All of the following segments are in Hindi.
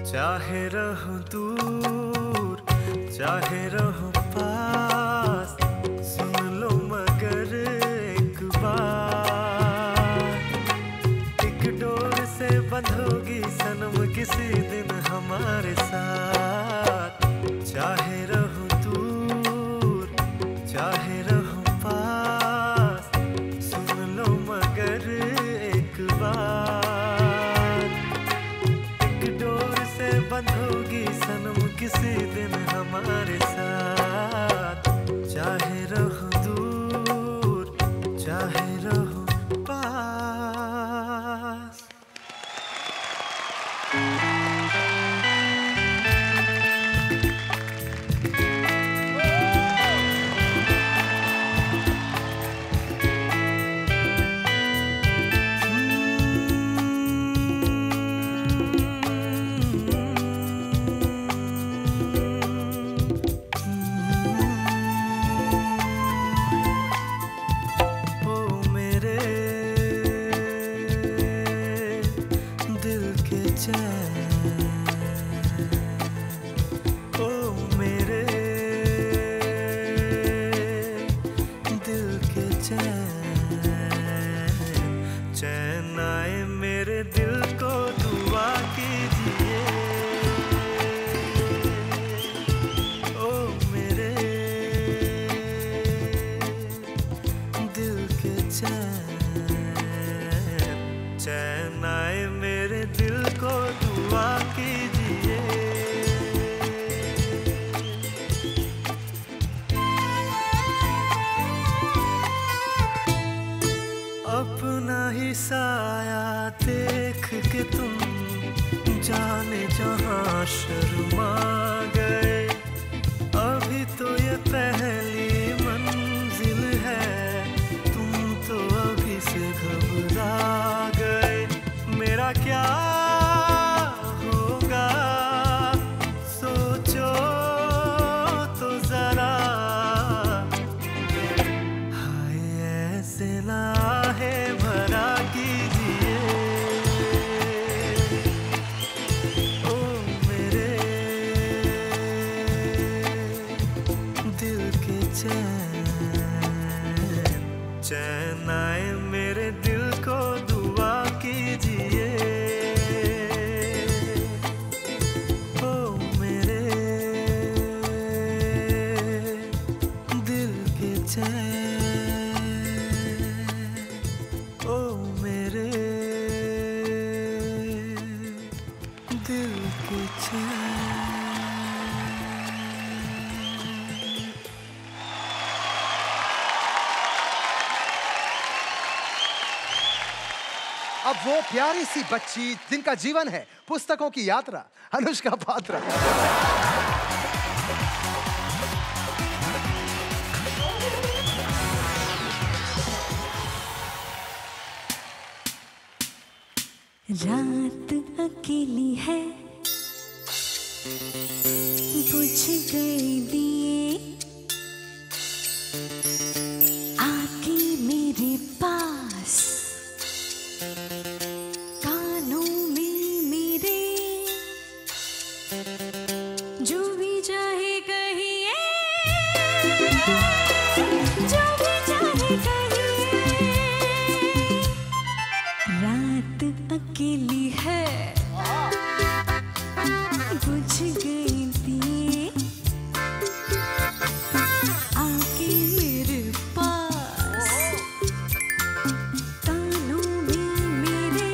चाहे रहो दूर चाहे रहो पास, सुन लो मगर एक बार, एक डोर से बंधोगी सनम किसी दिन हमारे साथ। चाहे रहो दूर चाहे रहो पास, सुन लो मगर एक बार, एक डोर से बंधोगी सनम किसी दिन हमारे साथ। चाहे रहो दूर चाहे रहो पास। शर्मा गए, अभी तो ये पहली मंजिल है, तुम तो अभी से घबरा गए। मेरा क्या होगा सोचो तो जरा, हाय ऐसे ना है भरा कीजिए। चैन आए मेरे दिल को दुआ कीजिए, ओ मेरे दिल के चैन, ओ मेरे दिल के चैन। अब वो प्यारी सी बच्ची जिनका जीवन है पुस्तकों की यात्रा, अनुष्का पात्र। रात अकेली है, बुझ गए दिए, आके मेरे पास, कानों में मेरे, जो भी चाहे कहिए, जो भी चाहे कहिए। रात अकेली है, बुझ गई दिए, आके मेरे पास, कानों में मेरे,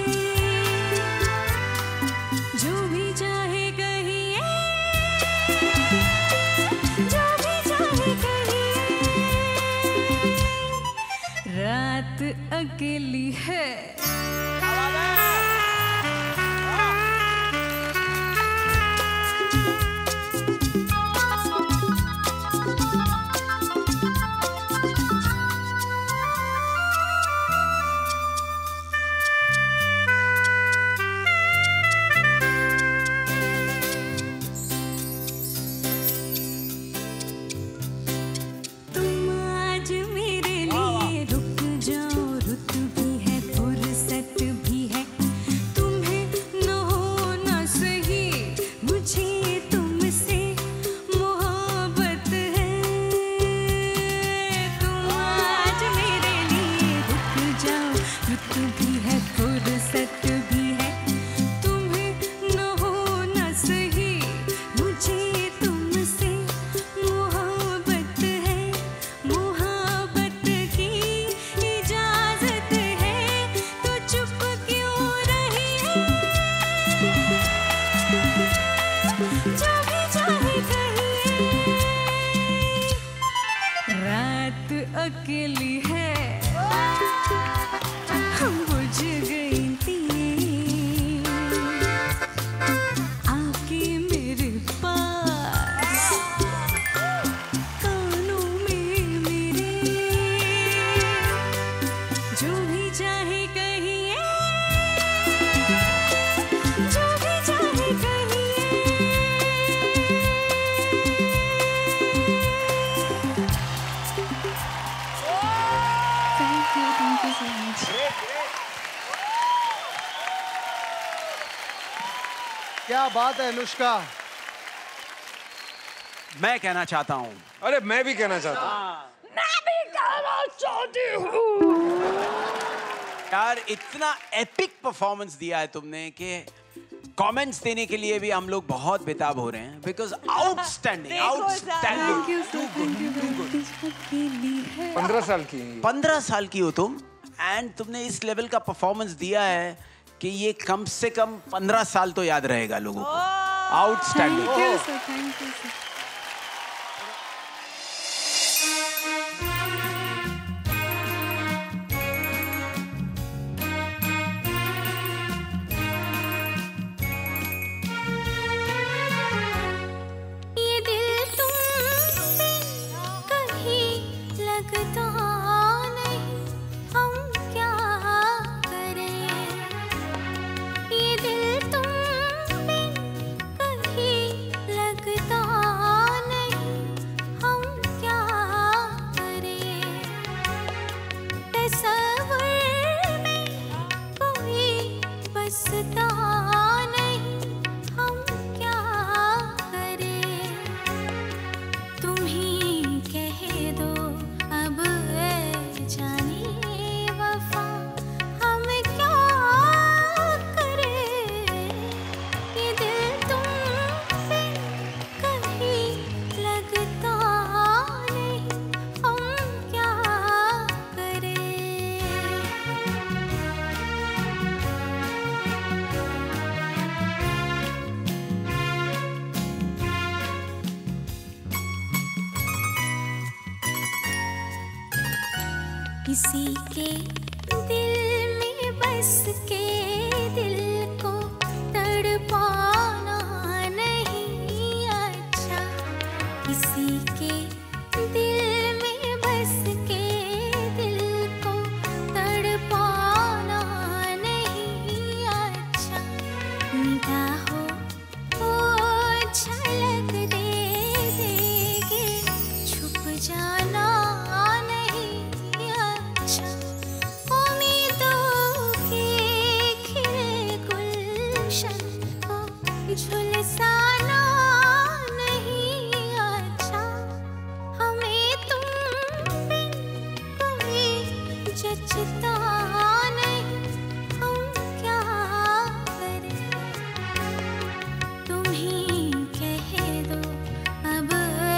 जो भी चाहे कहिए, जो भी चाहे कहिए। रात अकेली है। क्या बात है अनुष्का। मैं कहना चाहता हूँ। अरे मैं भी कहना चाहता हूँ। मैं भी कहना चाहती हूँ। यार इतना एपिक परफॉर्मेंस दिया है तुमने कि कमेंट्स देने के लिए भी हम लोग बहुत बेताब हो रहे हैं बिकॉज आउटस्टैंडिंग आउटस्टैंडिंग। 15 साल की 15 साल की हो तुम एंड तुमने इस लेवल का परफॉर्मेंस दिया है कि ये कम से कम 15 साल तो याद रहेगा लोगों को। आउटस्टैंडिंग। Thank you sir. किसी के दिल में बस के दिल को तड़पाना नहीं अच्छा। किसी के दिल में बस के दिल को तड़पाना नहीं अच्छा। निगाहों को झलक दे देगे छुप जाना झुलसाना नहीं अच्छा। हमें तुम बिन कोई जचता नहीं, हम क्या करें। तुम ही कह दो अब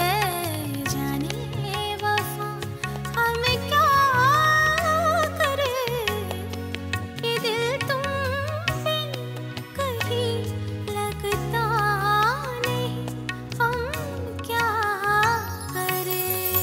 जाने वफा हम क्या करें। ये दिल तुम बिन कहीं लगता नहीं, हम क्या करें।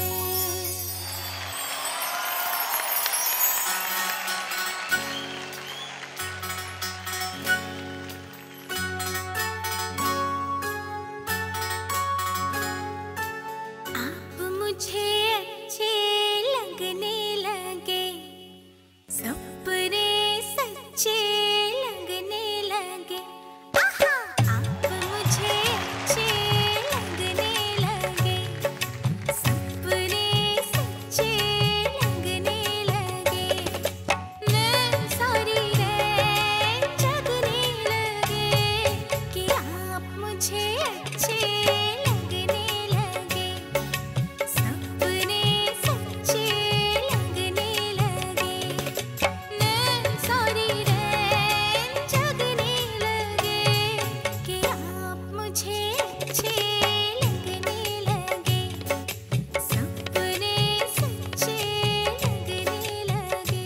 आप मुझे अच्छे लगने लगे, सपने सच्चे लगने लगे। आप मुझे अच्छे लगने लगे, सपने सच्चे लगने लगे। मैं सारी रात जगने लगे कि आप मुझे अच्छे लगने लगे, सपने सच्चे लगने लगे। मैं सारी रात जगने लगे कि आप मुझे अच्छे लगने लगे, सपने सच्चे लगने लगे।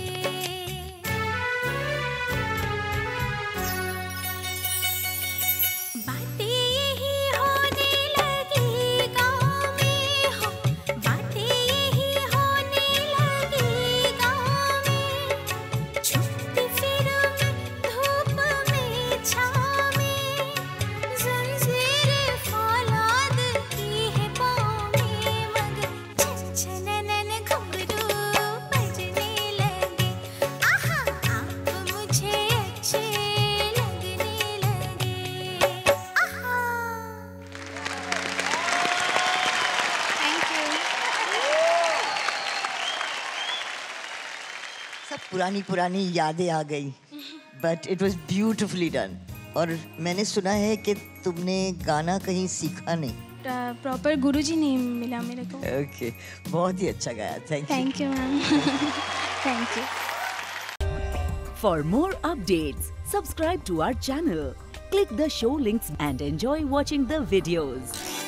बातें यही होने लगी गाँव में हो, बातें यही होने लगी गाँव में। छुपती फिरूं मैं धूप में छाँव में, ज़ंज़ीरें फौलाद की है पाँव में। मगर छन छननन घुंघरू बजने लगे। आहा आप मुझे अच्छे लगने लगे। आहा। Thank you. सब पुरानी पुरानी यादें आ गई, but it was beautifully done. और मैंने सुना है कि तुमने गाना कहीं सीखा नहीं। प्रॉपर गुरुजी नहीं मिला मेरे को। ओके, बहुत ही अच्छा गाया। Thank you ma'am. Thank you. For more updates, subscribe to our channel, click the show links and enjoy watching the videos.